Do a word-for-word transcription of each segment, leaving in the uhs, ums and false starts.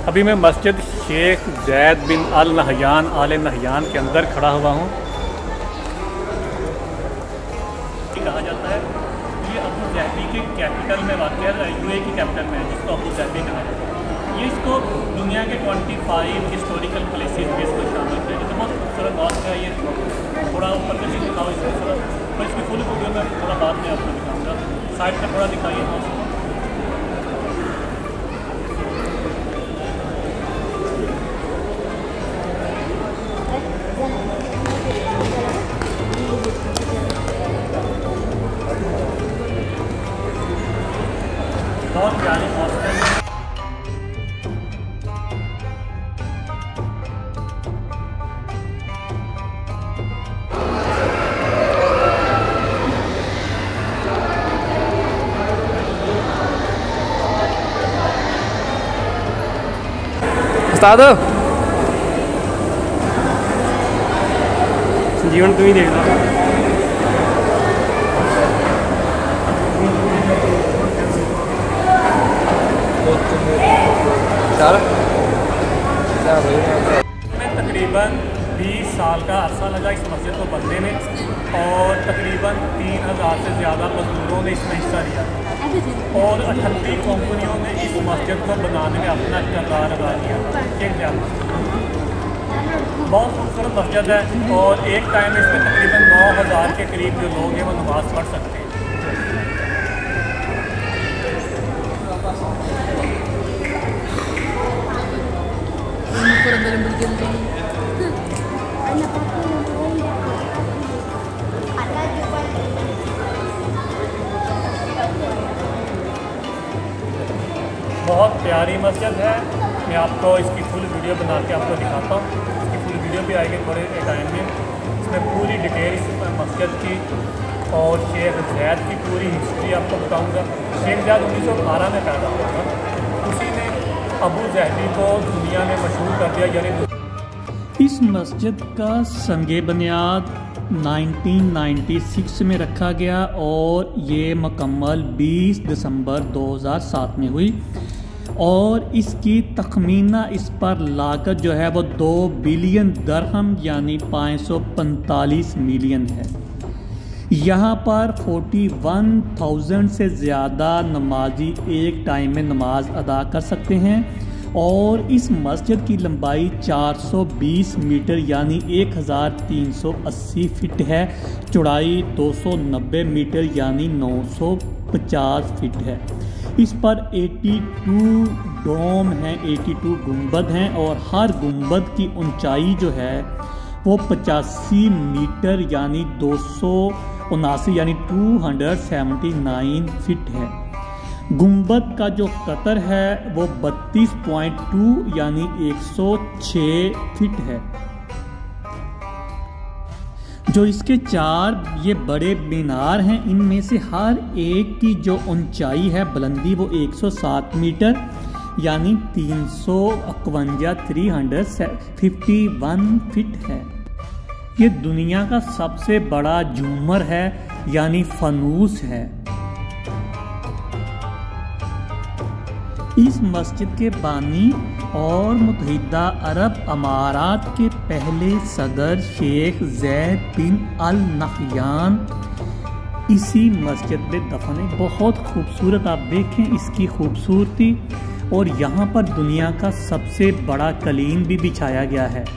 अभी मैं मस्जिद Sheikh Zayed bin Al Nahyan Al Nahyan के अंदर खड़ा हुआ हूँ। कहा जाता है ये अबू ज़हबी के कैपिटल में वाक़ है, यूएई की कैपिटल में है, जिसको अबू ज़हबी कहा जाता है। ये इसको दुनिया के पच्चीस हिस्टोरिकल प्लेसेस में इसको शामिल किया गया। तो बहुत खूबसूरत बात है। ये थोड़ा ऊपर से दिखाओ इसको, पर इसकी फुल वीडियो में थोड़ा बाद में आपको दिखाऊँगा। साइड पर थोड़ा दिखाइए। बहुत प्यारी मौसम है। उस्ताद जीवन तुम ही देखना। में तकरीबन बीस साल का अरसा लगा इस मस्जिद को बनने में, और तकरीबन तीन हज़ार से ज़्यादा मजदूरों ने इसमें हिस्सा लिया, और अठत्तीस कंपनियों ने इस मस्जिद को बनाने में अपना किरदार अदा किया। एक ज़्यादा बहुत खूबसूरत मस्जिद है, और एक टाइम में इसमें तकरीबन नौ हज़ार के करीब जो लोग हैं वो नमाज़ पढ़ सकते हैं। बहुत प्यारी मस्जिद है। मैं आपको इसकी फुल वीडियो बना के आपको दिखाता हूँ। इसकी फुल वीडियो भी आएगी थोड़े टाइम में। इसमें पूरी डिटेल इस मस्जिद की और शेख ज़ैद की पूरी हिस्ट्री आपको बताऊँगा। शेख ज़ैद उन्नीस सौ बारह में पैदा हुआ था। उसी ने अबू ज़हबी को दुनिया में मशहूर कर दिया। यानी इस मस्जिद का संगे बुनियाद उन्नीस सौ छियानवे में रखा गया, और ये मुकम्मल बीस दिसंबर दो हज़ार सात में हुई, और इसकी तखमीना इस पर लागत जो है वो दो बिलियन दरहम यानी पाँच सौ पैंतालीस मिलियन है। यहाँ पर इकतालीस हज़ार से ज़्यादा नमाजी एक टाइम में नमाज अदा कर सकते हैं, और इस मस्जिद की लंबाई चार सौ बीस मीटर यानी एक हज़ार तीन सौ अस्सी फीट है। चौड़ाई दो सौ नब्बे मीटर यानी नौ सौ पचास फीट है। इस पर बयासी डोम हैं, बयासी गुंबद हैं, और हर गुंबद की ऊंचाई जो है वो पचासी मीटर यानी दो सौ उनासी यानी दो सौ उन्यासी फीट है। गुंबद का जो कतर है वो बत्तीस पॉइंट दो यानी एक सौ छह फीट है। जो इसके चार ये बड़े मीनार हैं, इनमें से हर एक की जो ऊंचाई है बुलंदी वो एक सौ सात मीटर यानी तीन सौ इक्यावन फीट है। ये दुनिया का सबसे बड़ा झूमर है यानी फनूस है। इस मस्जिद के बानी और मुत्तहिदा अरब अमारात के पहले सदर Sheikh Zayed bin Al Nahyan इसी मस्जिद में दफन है। बहुत खूबसूरत, आप देखें इसकी खूबसूरती, और यहाँ पर दुनिया का सबसे बड़ा कलीन भी बिछाया गया है।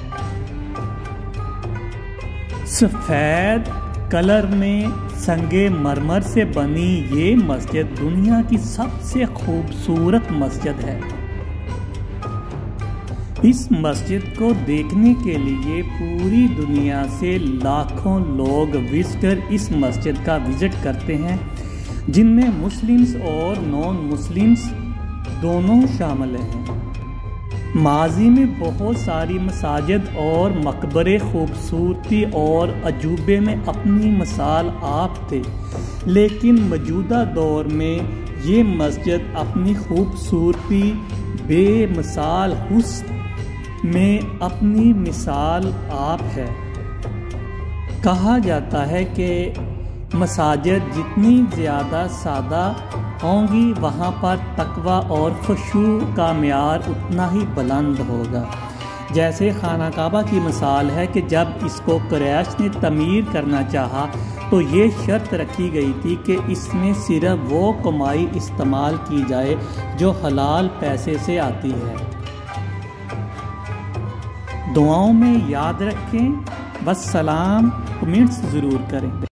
सफ़ेद कलर में संगे मरमर से बनी ये मस्जिद दुनिया की सबसे खूबसूरत मस्जिद है। इस मस्जिद को देखने के लिए पूरी दुनिया से लाखों लोग विजिटर इस मस्जिद का विजिट करते हैं, जिनमें मुस्लिम्स और नॉन मुस्लिम्स दोनों शामिल हैं। माजी में बहुत सारी मसाजिद और मकबरे खूबसूरती और अजूबे में अपनी मिसाल आप थे, लेकिन मौजूदा दौर में ये मस्जिद अपनी खूबसूरती बेमिसाल हुस्न में अपनी मिसाल आप है। कहा जाता है कि मसाजिद जितनी ज़्यादा सादा होंगी वहाँ पर तकवा और खुशू का म्यार उतना ही बुलंद होगा। जैसे खाना काबा की मिसाल है कि जब इसको कुरैश ने तमीर करना चाहा तो ये शर्त रखी गई थी कि इसमें सिर्फ वो कमाई इस्तेमाल की जाए जो हलाल पैसे से आती है। दुआओं में याद रखें। बस सलाम, कमेंट्स ज़रूर करें।